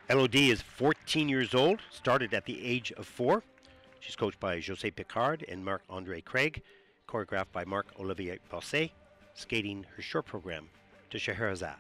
LOD is 14 years old, started at the age of 4. She's coached by Jose Picard and Marc-Andre Craig, choreographed by Marc-Olivier Bossé, skating her short program to Scheherazade.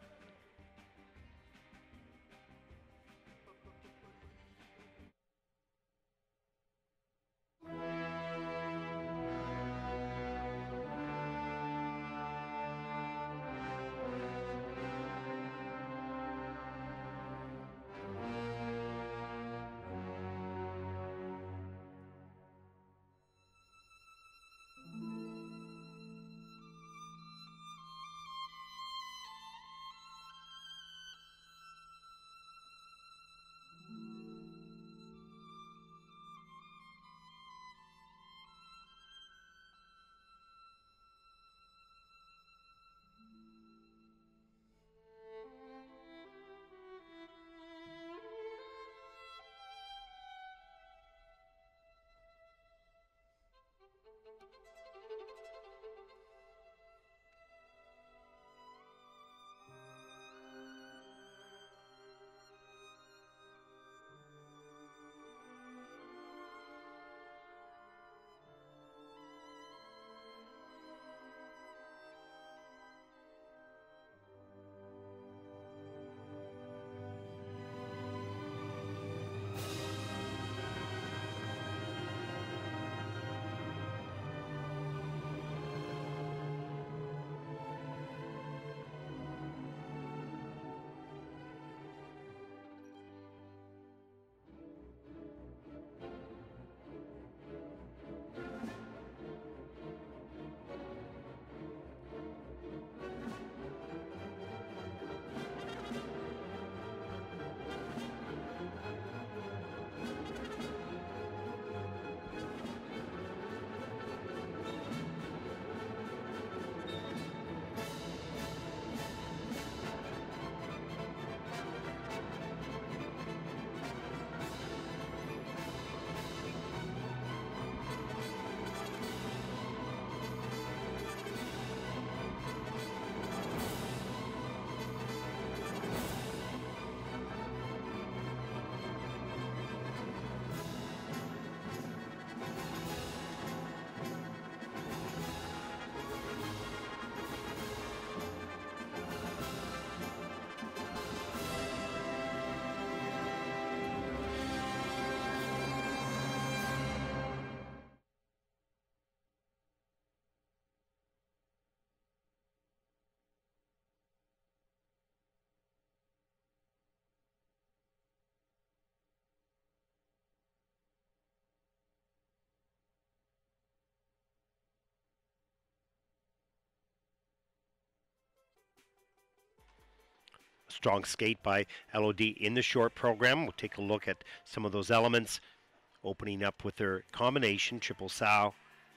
Strong skate by LOD in the short program. We'll take a look at some of those elements, opening up with their combination, triple sow.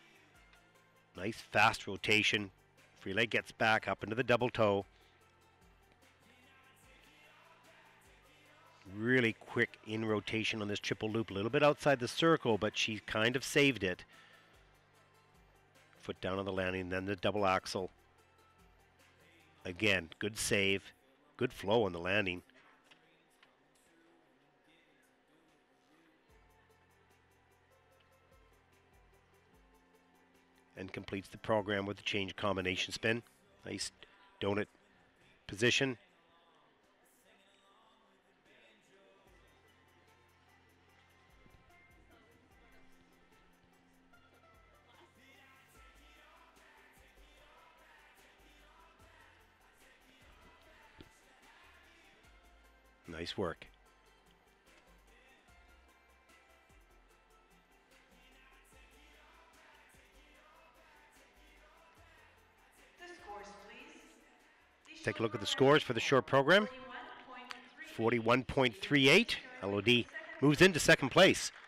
Nice fast rotation. Free leg gets back up into the double toe. Really quick in rotation on this triple loop. A little bit outside the circle, but she kind of saved it. Foot down on the landing, then the double axel. Again, good save. Good flow on the landing. And completes the program with the change combination spin. Nice donut position. Nice work. Take a look at the scores for the short program. 41.38. LOD moves into second place.